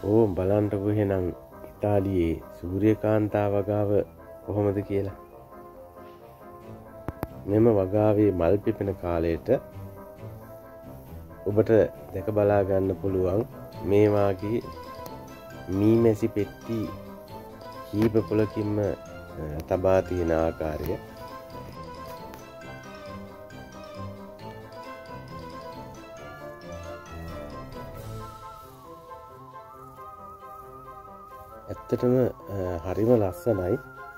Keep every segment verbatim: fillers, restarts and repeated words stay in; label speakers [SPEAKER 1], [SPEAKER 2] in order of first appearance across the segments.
[SPEAKER 1] ඕ බලන්නකො එහෙනම් ඉතාලියේ සූර්යකාන්තා වගාව කොහොමද කියලා. මෙම වගාවේ මල් පිපෙන කාලයට ඔබට දැක බලා ගන්න පුළුවන් මේ වාගේ මීමැසි පෙට්ටි කීප පොලකින්ම තබා තියෙන ආකාරය. ඇත්තටම හරිම ලස්සනයි.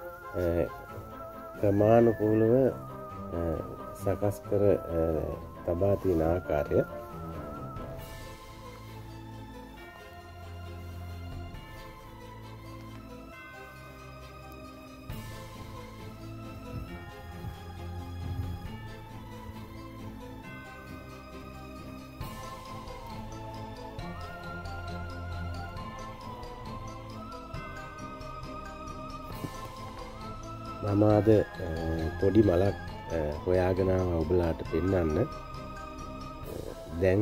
[SPEAKER 1] ක්‍රමානුකූලව සකස් කර තබා තියෙන ආකාරය. මම අද පොඩි මලක් හොයාගෙන ඔබලාට පෙන්වන්න. දැන්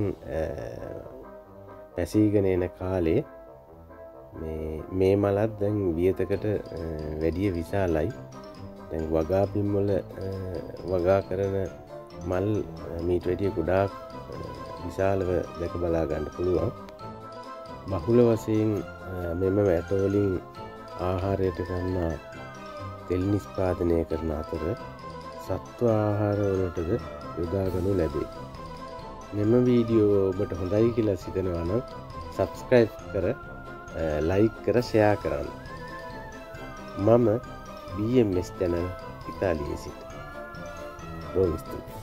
[SPEAKER 1] පැසීගෙන එන කාලේ මේ මේ මලත් දැන් වියතකට වැඩිය විශාලයි. දැන් වගා බිම් වල වගා කරන මල් මීට වැඩිය ගොඩාක් විශාලව දැක බලා ගන්න පුළුවන්. බහුල වශයෙන් මෙම වැට වලින් ආහාරයට ගන්නා තෙල් නිෂ්පාදනය කරන අතර සත්ව ආහාර වලටද යොදා ගනු ලැබේ. මෙම වීඩියෝ ඔබට හොඳයි කියලා සිතනවා නම් සබ්ස්ක්‍රයිබ් කර ලයික් කර ෂෙයා කරන්න. මම බී එම් එස් channel ඉතාලියේ සිට. බොහොම ස්තුතියි.